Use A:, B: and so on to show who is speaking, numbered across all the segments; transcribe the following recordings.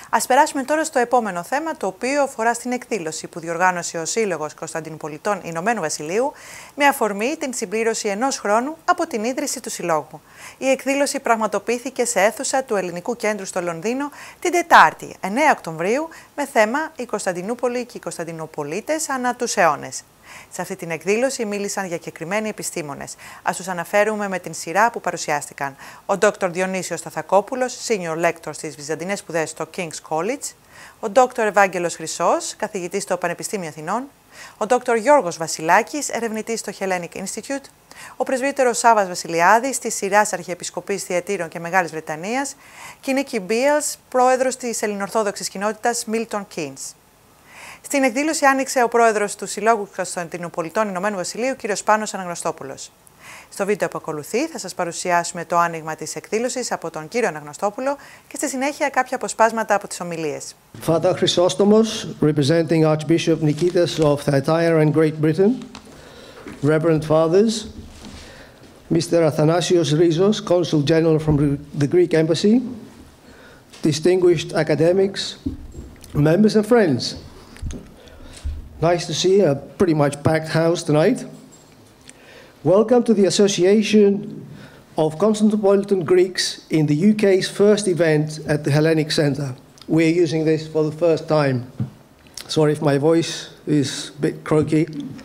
A: Ας περάσουμε τώρα στο επόμενο θέμα, το οποίο αφορά στην εκδήλωση που διοργάνωσε ο Σύλλογος Κωνσταντινουπολιτών Ηνωμένου Βασιλείου με αφορμή την συμπλήρωση 1 χρόνου από την ίδρυση του Συλλόγου. Η εκδήλωση πραγματοποιήθηκε σε αίθουσα του Ελληνικού Κέντρου στο Λονδίνο την Τετάρτη, 9 Οκτωβρίου, με θέμα «Η Κωνσταντινούπολη και οι Κωνσταντινοπολίτες ανά τους αιώνες». Σε αυτή την εκδήλωση μίλησαν διακεκριμένοι επιστήμονες. Ας τους αναφέρουμε με την σειρά που παρουσιάστηκαν. Ο Dr. Διονύσιος Σταθακόπουλος, Senior Lector στις Βυζαντινές Σπουδές στο King's College, ο Dr. Ευάγγελος Χρυσός, καθηγητής στο Πανεπιστήμιο Αθηνών, ο Dr. Γιώργος Βασιλάκης, ερευνητής στο Hellenic Institute, ο πρεσβύτερος Σάββας Βασιλιάδης της σειράς Αρχιεπισκοπής Θιατήρων και Μεγάλης Βρετανίας και η Νίκη Μπίαλς, πρόεδρος της ελληνοορθόδοξης κοινότητας Milton Keynes. Στην εκδήλωση άνοιξε ο πρόεδρος του Συλλόγου Κωνσταντινουπολιτών Ηνωμένου Βασιλείου, κ. Πάνος Αναγνωστόπουλος. Στο βίντεο που ακολουθεί θα σας παρουσιάσουμε το άνοιγμα της εκδήλωσης από τον κύριο Αναγνωστόπουλο και στη συνέχεια κάποια αποσπάσματα από τις ομιλίες.
B: Father Chrysostomos, representing Archbishop Nikitas of Thyatira and Great Britain, Reverend Fathers, Mr. Athanasios Rizos, Consul General from the Greek Embassy, distinguished academics, members and friends. Nice to see a pretty much packed house tonight. Welcome to the Association of Constantinopolitan Greeks in the UK's first event at the Hellenic Centre. We're using this for the first time. Sorry if my voice is a bit croaky.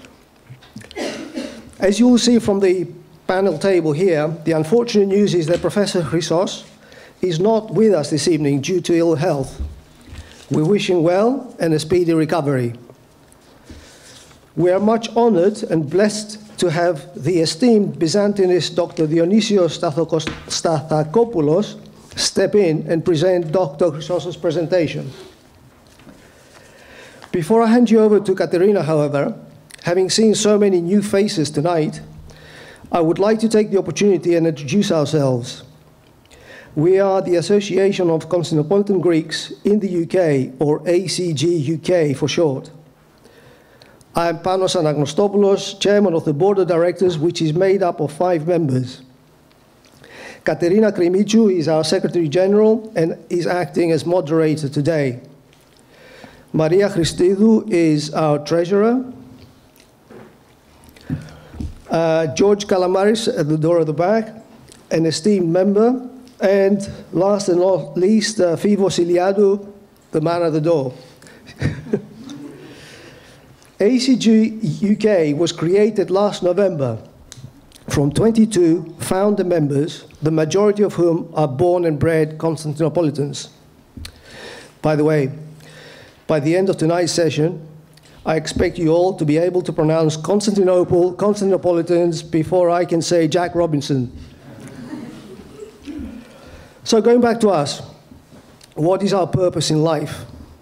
B: As you will see from the panel table here, the unfortunate news is that Professor Chrysos is not with us this evening due to ill health. We wish him well and a speedy recovery. We are much honoured and blessed to have the esteemed Byzantinist Dr. Dionysios Stathakopoulos step in and present Dr. Chrysos's presentation. Before I hand you over to Katerina, however, having seen so many new faces tonight, I would like to take the opportunity and introduce ourselves. We are the Association of Constantinopolitan Greeks in the UK, or ACG UK for short. I am Panos Anagностopoulos, Chairman of the Board of Directors, which is made up of 5 members. Katerina Krimichou is our Secretary General and is acting as moderator today. Maria Christidou is our Treasurer. George Kalamaris at the door of the back, an esteemed member. And last and not least, Fivos Iliadou, the man at the door. ACG UK was created last November from 22 founder members, the majority of whom are born and bred Constantinopolitans. By the way, by the end of tonight's session, I expect you all to be able to pronounce Constantinople, Constantinopolitans before I can say Jack Robinson. So going back to us, what is our purpose in life?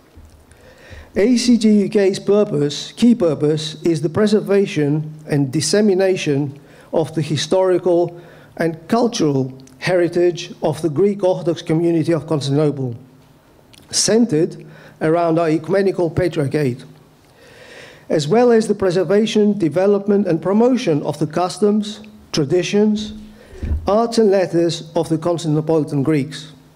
B: ACG UK's key purpose, is the preservation and dissemination of the historical and cultural heritage of the Greek Orthodox community of Constantinople, centered around our ecumenical patriarchate, as well as the preservation, development and promotion of the customs, traditions, arts and letters of the Constantinopolitan Greeks.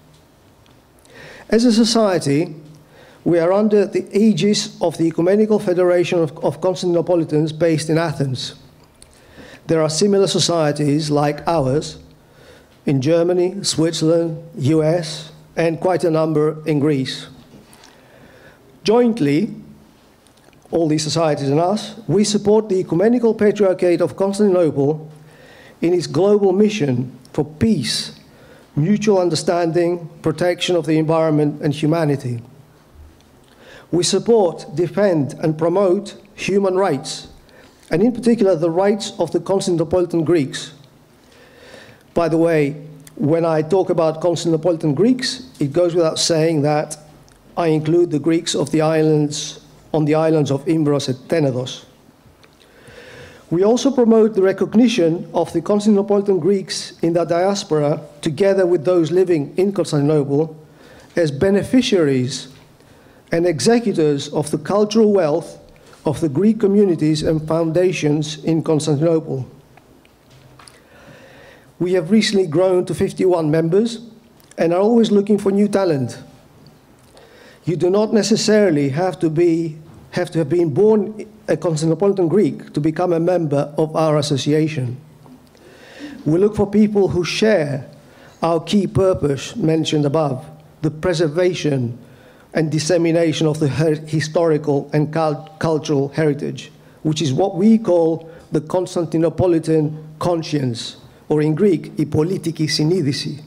B: As a society, we are under the aegis of the Ecumenical Federation of Constantinopolitans based in Athens. There are similar societies like ours in Germany, Switzerland, US, and quite a number in Greece. Jointly, all these societies and us, we support the Ecumenical Patriarchate of Constantinople in its global mission for peace, mutual understanding, protection of the environment and humanity. We support, defend and promote human rights, and in particular the rights of the Constantinopolitan Greeks. By the way, when I talk about Constantinopolitan Greeks, it goes without saying that I include the Greeks of the islands, on the islands of Imbros and Tenedos. We also promote the recognition of the Constantinopolitan Greeks in the diaspora, together with those living in Constantinople, as beneficiaries and executors of the cultural wealth of the Greek communities and foundations in Constantinople. We have recently grown to 51 members and are always looking for new talent. You do not necessarily have to have been born a Constantinopolitan Greek to become a member of our association. We look for people who share our key purpose mentioned above, the preservation and dissemination of the historical and cultural heritage, which is what we call the Constantinopolitan conscience, or in Greek, η πολιτική συνείδηση.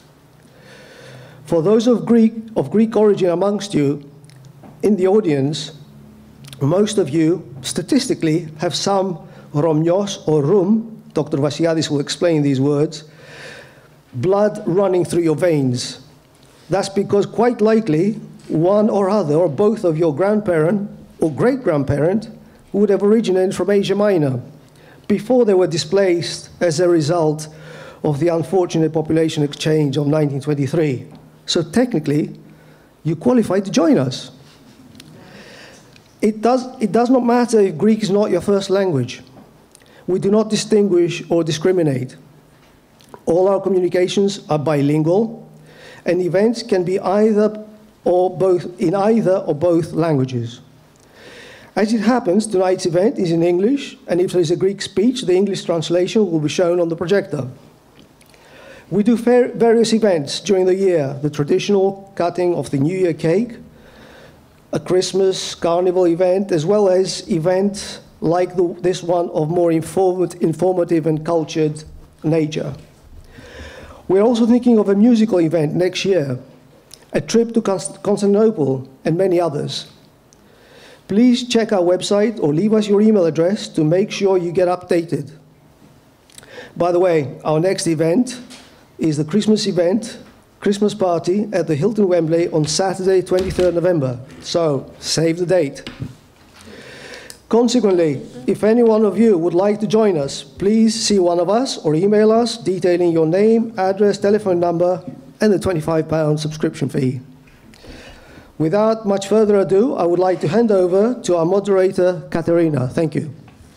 B: For those of Greek origin amongst you, in the audience, most of you, statistically, have some Romnios or Rum, Dr. Vasiadis will explain these words, blood running through your veins. That's because quite likely one or other or both of your grandparent or great-grandparent would have originated from Asia Minor before they were displaced as a result of the unfortunate population exchange of 1923. So technically, you qualify to join us. It does not matter if Greek is not your first language. We do not distinguish or discriminate. All our communications are bilingual, and events can be in either or both languages. As it happens, tonight's event is in English, and if there is a Greek speech, the English translation will be shown on the projector. We do various events during the year: the traditional cutting of the New Year cake, a Christmas carnival event, as well as events like this one of more informative and cultured nature. We're also thinking of a musical event next year, a trip to Constantinople, and many others. Please check our website or leave us your email address to make sure you get updated. By the way, our next event is the Christmas event, Christmas party at the Hilton Wembley on Saturday, 23rd November. So, save the date. Consequently, if any one of you would like to join us, please see one of us or email us detailing your name, address, telephone number, and the £25 subscription fee. Without much further ado, I would like to hand over to our moderator, Katerina. Thank you.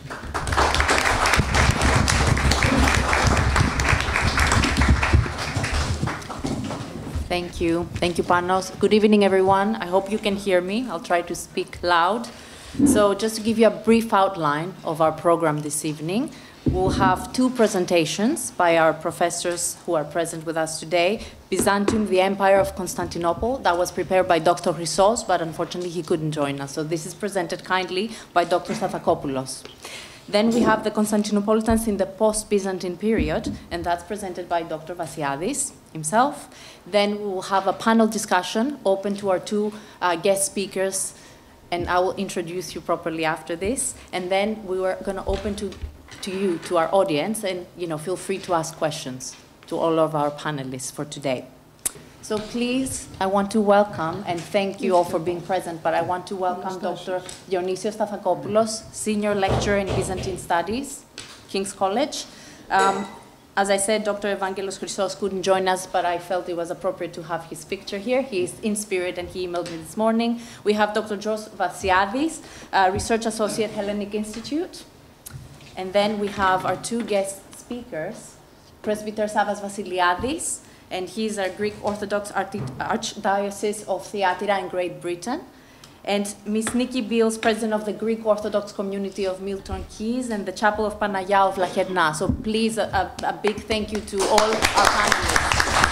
C: Thank you. Thank you, Panos. Good evening, everyone. I hope you can hear me. I'll try to speak loud. So just to give you a brief outline of our program this evening, we'll have two presentations by our professors who are present with us today. Byzantium, the Empire of Constantinople, that was prepared by Dr. Chrysos, but unfortunately he couldn't join us. So this is presented kindly by Dr. Stathakopoulos. Then we have the Constantinopolitans in the post-Byzantine period, and that's presented by Dr. Vasiadis himself. Then we will have a panel discussion open to our two guest speakers, and I will introduce you properly after this. And then we were going to open to you, to our audience, and feel free to ask questions to all of our panelists for today. So please, I want to welcome, and thank you all for being present, but I want to welcome Dr. Dionysios Stathakopoulos, Senior Lecturer in Byzantine Studies, King's College. As I said, Dr. Evangelos Chrysos couldn't join us, but I felt it was appropriate to have his picture here. He is in spirit, and he emailed me this morning. We have Dr. George Vasiadis, Research Associate, Hellenic Institute. And then we have our two guest speakers, Presbyter Savas Vasiliadis, and he's our Greek Orthodox Archdiocese of Thyatira in Great Britain. And Ms. Nikki Beals, President of the Greek Orthodox Community of Milton Keys and the Chapel of Panagia of Lacherna. So please, a big thank you to all our panelists.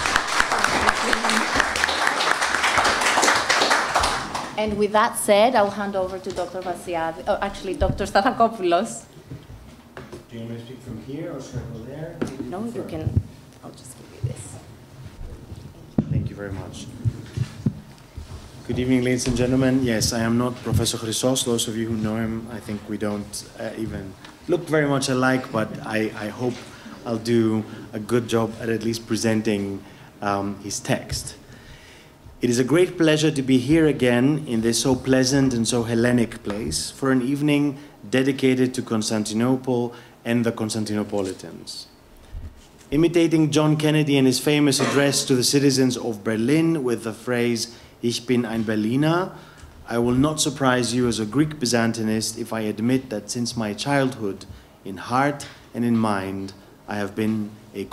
C: And with that said, I'll hand over to Dr. Vasiadis, actually Dr. Stathakopoulos.
D: Do you want me to speak from here or should I go there?
C: No, you can. I'll just give you this.
D: Thank you very much. Good evening, ladies and gentlemen. Yes, I am not Professor Chrysos. Those of you who know him, I think we don't even look very much alike, but I hope I'll do a good job at least presenting his text. It is a great pleasure to be here again in this so pleasant and so Hellenic place for an evening dedicated to Constantinople and the Constantinopolitans. Imitating John Kennedy in his famous address to the citizens of Berlin with the phrase, Ich bin ein Berliner, I will not surprise you as a Greek Byzantinist if I admit that since my childhood, in heart and in mind, I have been a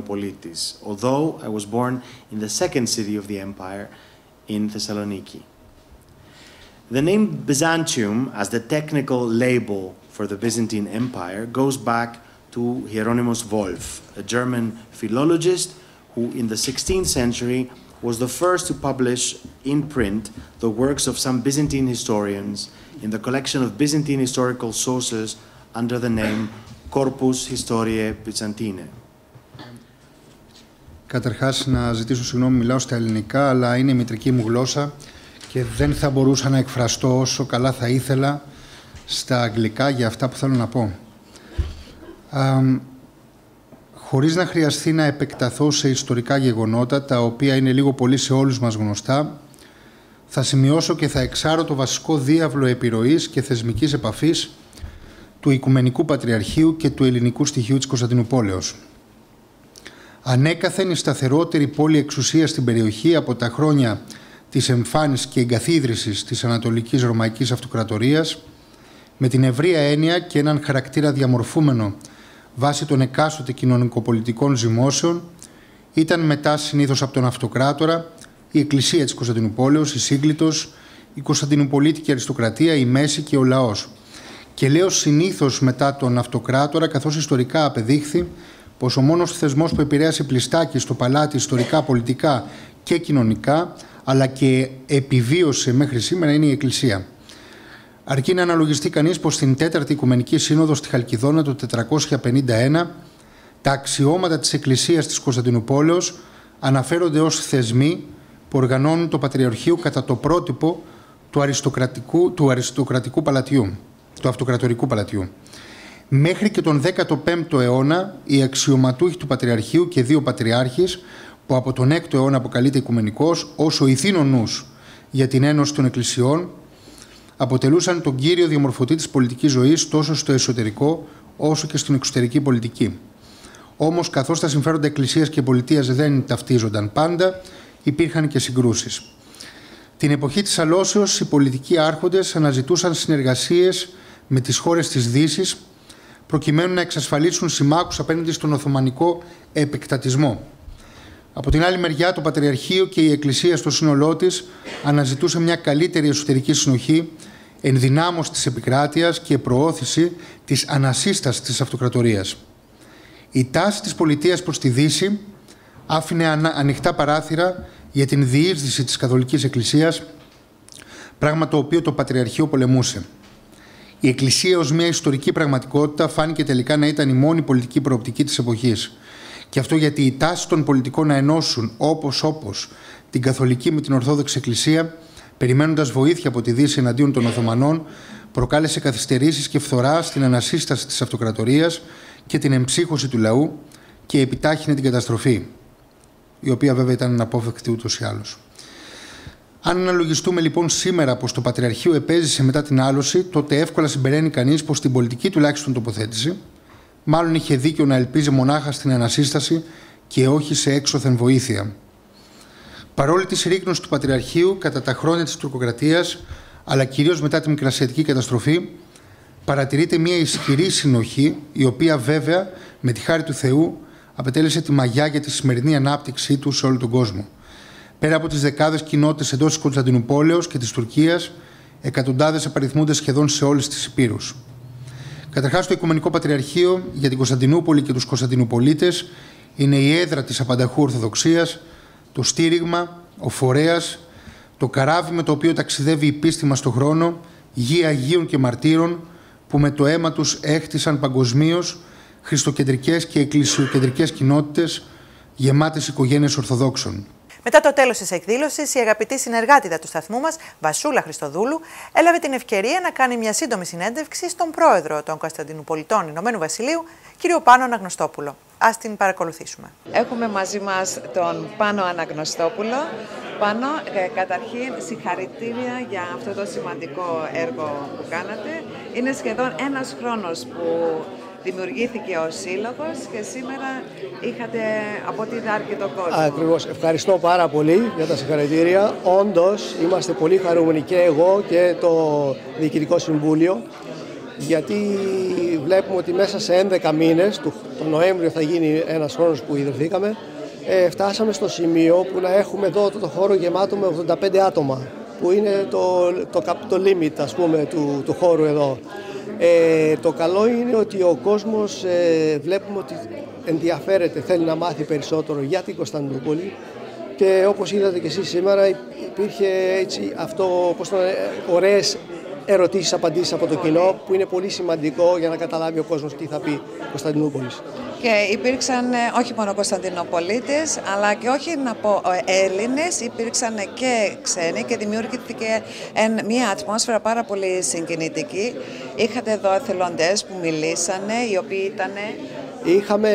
D: Constantinopolitis, although I was born in the second city of the empire, in Thessaloniki. The name Byzantium, as the technical label for the Byzantine Empire, goes back to Hieronymus Wolff, a German philologist who in the 16th century was the first to publish in print the works of some Byzantine historians in the collection of Byzantine historical sources under the name Corpus Historiae Byzantinae.
E: Καταρχάς, να ζητήσω συγγνώμη, μιλάω στα ελληνικά, αλλά είναι η μητρική μου γλώσσα και δεν θα μπορούσα να εκφραστώ όσο καλά θα ήθελα στα αγγλικά για αυτά που θέλω να πω. Χωρίς να χρειαστεί να επεκταθώ σε ιστορικά γεγονότα, τα οποία είναι λίγο πολύ σε όλους μας γνωστά, θα σημειώσω και θα εξάρω το βασικό διάβλο επιρροής και θεσμικής επαφής του Οικουμενικού Πατριαρχείου και του ελληνικού στοιχείου της Κωνσταντινουπόλεως. Ανέκαθεν η σταθερότερη πόλη εξουσίας στην περιοχή από τα χρόνια της εμφάνισης και εγκαθίδρυσης της Ανατολικής Ρωμαϊκής Αυτοκρατορίας, με την ευρεία έννοια και έναν χαρακτήρα διαμορφούμενο βάσει των εκάστοτε κοινωνικοπολιτικών ζυμώσεων, ήταν μετά συνήθως από τον Αυτοκράτορα η Εκκλησία της Κωνσταντινουπόλεως, η Σύγκλιτος, η Κωνσταντινουπολίτικη αριστοκρατία, η Μέση και ο λαός. Και λέω συνήθως μετά τον Αυτοκράτορα, καθώς ιστορικά απεδείχθη πως ο μόνος θεσμός που επηρέασε πλειστάκι στο παλάτι ιστορικά, πολιτικά και κοινωνικά, αλλά και επιβίωσε μέχρι σήμερα, είναι η Εκκλησία. Αρκεί να αναλογιστεί κανείς πως στην Τέταρτη Οικουμενική Σύνοδο στη Χαλκιδόνα το 451 τα αξιώματα της Εκκλησίας της Κωνσταντινουπόλεως αναφέρονται ως θεσμοί που οργανώνουν το Πατριαρχείο κατά το πρότυπο του αριστοκρατικού παλατιού, του αυτοκρατορικού παλατιού. Μέχρι και τον 15ο αιώνα οι αξιωματούχοι του Πατριαρχείου και δύο πατριάρχες, που από τον 6ο αιώνα αποκαλείται Οικουμενικός ως ο ηθήνων νους για την ένωση των εκκλησιών, αποτελούσαν τον κύριο διαμορφωτή της πολιτικής ζωής τόσο στο εσωτερικό όσο και στην εξωτερική πολιτική. Όμως, καθώς τα συμφέροντα εκκλησίας και πολιτείας δεν ταυτίζονταν πάντα, υπήρχαν και συγκρούσεις. Την εποχή της αλώσεως, οι πολιτικοί άρχοντες αναζητούσαν συνεργασίες με τις χώρες της Δύσης, προκειμένου να εξασφαλίσουν συμμάχους απέναντι στον Οθωμανικό επεκτατισμό. Από την άλλη μεριά, το Πατριαρχείο και η Εκκλησία στο σύνολό της αναζητούσε μια καλύτερη εσωτερική συνοχή, ενδυνάμωση της επικράτειας και προώθηση της ανασύστασης της αυτοκρατορίας. Η τάση της πολιτείας προς τη Δύση άφηνε ανοιχτά παράθυρα για την διείσδυση της Καθολικής Εκκλησίας, πράγμα το οποίο το Πατριαρχείο πολεμούσε. Η Εκκλησία ως μια ιστορική πραγματικότητα φάνηκε τελικά να ήταν η μόνη πολιτική προοπτική της εποχής. Και αυτό γιατί η τάση των πολιτικών να ενώσουν όπως την Καθολική με την Ορθόδοξη Εκκλησία, περιμένοντας βοήθεια από τη Δύση εναντίον των Οθωμανών, προκάλεσε καθυστερήσεις και φθορά στην ανασύσταση της αυτοκρατορίας και την εμψύχωση του λαού και επιτάχυνε την καταστροφή, η οποία βέβαια ήταν αναπόφευκτη ούτως ή άλλως. Αν αναλογιστούμε λοιπόν σήμερα πως το Πατριαρχείο επέζησε μετά την άλωση, τότε εύκολα συμπεραίνει κανείς πως στην πολιτική τουλάχιστον τοποθέτηση, μάλλον είχε δίκιο να ελπίζει μονάχα στην ανασύσταση και όχι σε έξωθεν βοήθεια. Παρόλη τη συρρίκνωση του Πατριαρχείου κατά τα χρόνια της τουρκοκρατίας, αλλά κυρίως μετά τη Μικρασιατική καταστροφή, παρατηρείται μια ισχυρή συνοχή, η οποία βέβαια με τη χάρη του Θεού απετέλεσε τη μαγιά για τη σημερινή ανάπτυξή του σε όλο τον κόσμο. Πέρα από τις δεκάδες κοινότητες εντός της Κωνσταντινουπόλεως και της Τουρκίας, εκατοντάδες απαριθμούνται σχεδόν σε όλες τις υπήρους. Καταρχάς, το Οικουμενικό Πατριαρχείο για την Κωνσταντινούπολη και τους Κωνσταντινουπολίτες είναι η έδρα της απανταχού Ορθοδοξίας, το στήριγμα, ο φορέας, το καράβι με το οποίο ταξιδεύει η πίστη μας στον χρόνο, γη Αγίων και Μαρτύρων που με το αίμα τους έχτισαν παγκοσμίως χριστοκεντρικές και εκκλησιοκεντρικές κοινότητες γεμάτες οικογένειες Ορθοδόξων.
A: Μετά το τέλος της εκδήλωσης, η αγαπητή συνεργάτηδα του σταθμού μας, Βασούλα Χριστοδούλου, έλαβε την ευκαιρία να κάνει μια σύντομη συνέντευξη στον πρόεδρο των Κωνσταντινουπολιτών Ηνωμένου Βασιλείου, κύριο Πάνο Αναγνωστόπουλο. Ας την παρακολουθήσουμε.
F: Έχουμε μαζί μας τον Πάνο Αναγνωστόπουλο. Πάνο, καταρχήν συγχαρητήρια για αυτό το σημαντικό έργο που κάνατε. Είναι σχεδόν ένας χρόνος που δημιουργήθηκε ο Σύλλογος και σήμερα είχατε από ό,τι είδα αρκετό κόσμο.
B: Ακριβώς. Ευχαριστώ πάρα πολύ για τα συγχαρητήρια. Όντως, είμαστε πολύ χαρούμενοι και εγώ και το Διοικητικό Συμβούλιο, γιατί βλέπουμε ότι μέσα σε 11 μήνες, τον Νοέμβριο θα γίνει ένας χρόνος που ιδρυθήκαμε, φτάσαμε στο σημείο που να έχουμε εδώ το χώρο γεμάτο με 85 άτομα. που είναι το limit, ας πούμε, του χώρου εδώ. Το καλό είναι ότι ο κόσμος βλέπουμε ότι ενδιαφέρεται, θέλει να μάθει περισσότερο για την Κωνσταντινούπολη και όπως είδατε και εσείς σήμερα υπήρχε έτσι αυτό, ωραίες ερωτήσεις, απαντήσεις από το κοινό που είναι πολύ σημαντικό για να καταλάβει ο κόσμος τι θα πει Κωνσταντινούπολης.
F: Και υπήρξαν όχι μόνο Κωνσταντινοπολίτες, αλλά και όχι να πω Έλληνες, υπήρξαν και ξένοι και δημιουργήθηκε μια ατμόσφαιρα πάρα πολύ συγκινητική. Είχατε εδώ εθελοντές που μιλήσανε, οι οποίοι ήταν...
B: Είχαμε,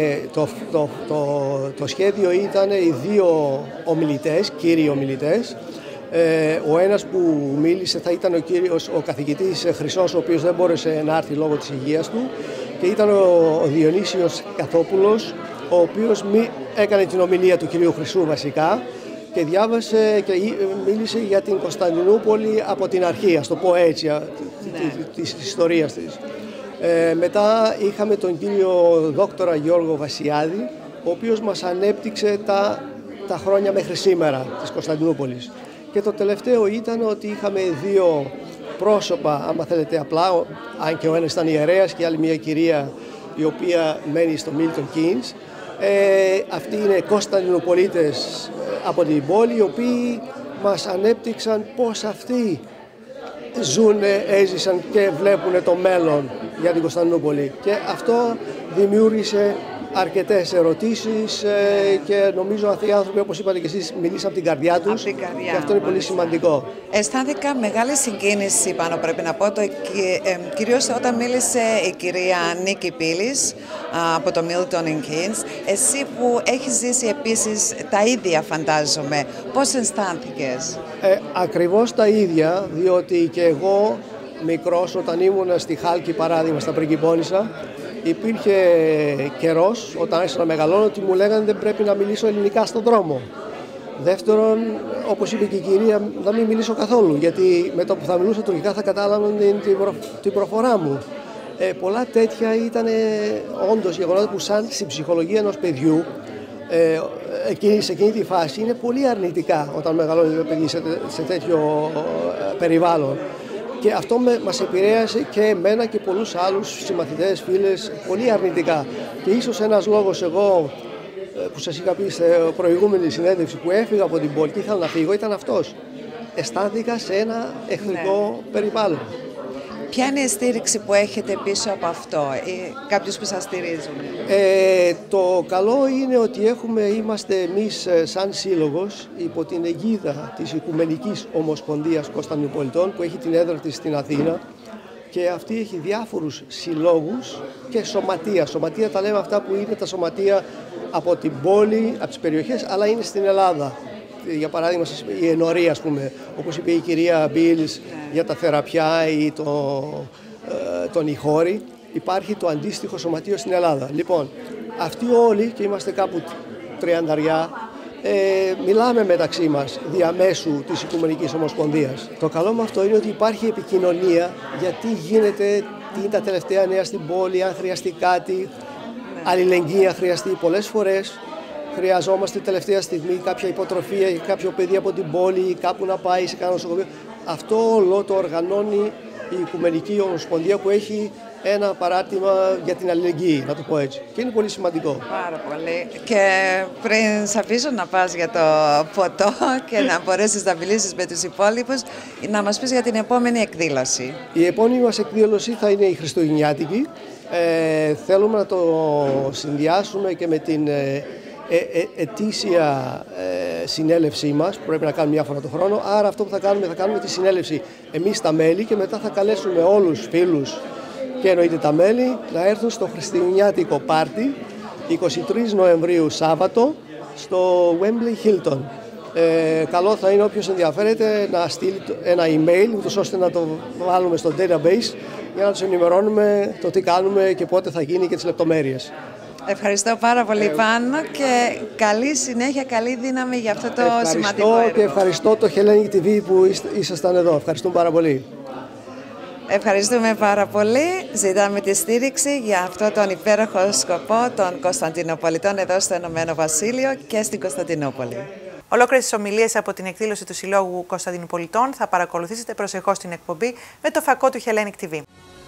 B: το σχέδιο ήταν οι δύο ομιλητές, κύριοι ομιλητές. Ο ένας που μίλησε θα ήταν ο καθηγητής Χρυσός, ο οποίος δεν μπόρεσε να έρθει λόγω της υγείας του, και ήταν ο Διονύσιος Καθόπουλος, ο οποίος έκανε την ομιλία του κυρίου Χρυσού βασικά και διάβασε και μίλησε για την Κωνσταντινούπολη από την αρχή, ας το πω έτσι, της ιστορίας της. Μετά είχαμε τον κύριο δόκτορα Γιώργο Βασιάδη, ο οποίος μας ανέπτυξε τα χρόνια μέχρι σήμερα της Κωνσταντινούπολης. Και το τελευταίο ήταν ότι είχαμε δύο πρόσωπα, άμα θέλετε απλά, αν και ο ένας ήταν ιερέας και η άλλη μια κυρία η οποία μένει στο Milton Keynes. Αυτοί είναι Κωνσταντινοπολίτες από την πόλη, οι οποίοι μας ανέπτυξαν πώς αυτοί ζουν, έζησαν και βλέπουν το μέλλον για την Κωνσταντινούπολη. Και αυτό δημιούργησε αρκετές ερωτήσεις και νομίζω αυτοί οι άνθρωποι, όπως είπατε και εσείς, μιλήσαν από την καρδιά τους και αυτό είναι πολύ σημαντικό.
F: Αισθάνθηκα μεγάλη συγκίνηση πάνω, πρέπει να πω, κυρίως όταν μίλησε η κυρία Νίκη Πύλης από το Milton Keynes. Εσύ που έχεις ζήσει επίσης τα ίδια, φαντάζομαι, πώς αισθάνθηκες?
B: Ακριβώς τα ίδια, διότι και εγώ μικρός, όταν ήμουν στη Χάλκη, παράδειγμα, στα Πριγκιπώνισσα, υπήρχε καιρός, όταν άρχισα να μεγαλώνω, ότι μου λέγανε δεν πρέπει να μιλήσω ελληνικά στον δρόμο. Δεύτερον, όπως είπε και η κυρία, να μην μιλήσω καθόλου, γιατί με το που θα μιλούσα τουρκικά θα κατάλαβαν την προφορά μου. Πολλά τέτοια ήταν όντως γεγονότα που σαν στην ψυχολογία ενός παιδιού, σε εκείνη τη φάση, είναι πολύ αρνητικά όταν μεγαλώνει το παιδί σε τέτοιο περιβάλλον. Και αυτό μας επηρέασε και εμένα και πολλούς άλλους συμμαθητές, φίλες, πολύ αρνητικά. Και ίσως ένας λόγος εγώ που σας είχα πει στην προηγούμενη συνέντευξη που έφυγα από την πόλη και ήθελα να φύγω ήταν αυτός. Αισθάνθηκα σε ένα εχθρικό περιβάλλον.
F: Ποια είναι η στήριξη που έχετε πίσω από αυτό ή κάποιους που σας στηρίζουν?
B: Το καλό είναι ότι είμαστε εμείς σαν σύλλογος υπό την αιγίδα της Οικουμενικής Ομοσπονδίας Κωνσταντινοπολιτών που έχει την έδρα της στην Αθήνα και αυτή έχει διάφορους συλλόγους και σωματεία. Σωματεία τα λέμε αυτά που είναι τα σωματεία από την πόλη, από τις περιοχές, αλλά είναι στην Ελλάδα. Για παράδειγμα, η ενορία, ας πούμε, όπως είπε η κυρία Μπίλς για τα θεραπιά ή τον Ιχώρη, υπάρχει το αντίστοιχο σωματείο στην Ελλάδα. Λοιπόν, αυτοί όλοι, και είμαστε κάπου 30, μιλάμε μεταξύ μας διαμέσου της Οικουμενικής Ομοσπονδίας. Το καλό με αυτό είναι ότι υπάρχει επικοινωνία γιατί γίνεται, τι είναι τα τελευταία νέα στην πόλη, αν χρειαστεί κάτι, αλληλεγγύη αν χρειαστεί. Πολλές φορές χρειαζόμαστε τελευταία στιγμή κάποια υποτροφία ή κάποιο παιδί από την πόλη ή κάπου να πάει σε κανένα νοσοκομείο. Αυτό όλο το οργανώνει η Οικουμενική Ομοσπονδία που έχει ένα παράρτημα για την αλληλεγγύη, να το πω έτσι. Και είναι πολύ σημαντικό.
F: Πάρα πολύ. Και πριν σε αφήσω να πας για το ποτό και να μπορέσεις να μιλήσεις με τους υπόλοιπους, να μας πεις για την επόμενη εκδήλωση.
B: Η επόμενη μας εκδήλωση θα είναι η Χριστουγεννιάτικη. Θέλουμε να το συνδυάσουμε και με την ετήσια συνέλευσή μας που πρέπει να κάνουμε μια φορά το χρόνο. Άρα αυτό που θα κάνουμε τη συνέλευση εμείς τα μέλη και μετά θα καλέσουμε όλους φίλους και εννοείται τα μέλη να έρθουν στο Χριστουγεννιάτικο πάρτι 23 Νοεμβρίου Σάββατο στο Wembley Hilton. Καλό θα είναι όποιος ενδιαφέρεται να στείλει ένα email ούτως ώστε να το βάλουμε στο database για να τους ενημερώνουμε το τι κάνουμε και πότε θα γίνει και τις λεπτομέρειες.
F: Ευχαριστώ πάρα πολύ Πάνο και καλή συνέχεια, καλή δύναμη για αυτό το σημαντικό έργο.
B: Ευχαριστώ και ευχαριστώ το Hellenic TV που ήσασταν εδώ. Ευχαριστούμε πάρα πολύ.
F: Ευχαριστούμε πάρα πολύ. Ζητάμε τη στήριξη για αυτό τον υπέροχο σκοπό των Κωνσταντινοπολιτών εδώ στο Ηνωμένο Βασίλειο και στην Κωνσταντινούπολη.
A: Ολόκληρες τις ομιλίες από την εκδήλωση του Συλλόγου Κωνσταντινουπολιτών θα παρακολουθήσετε προσεχώς την εκπομπή με το φακό του Hellenic TV.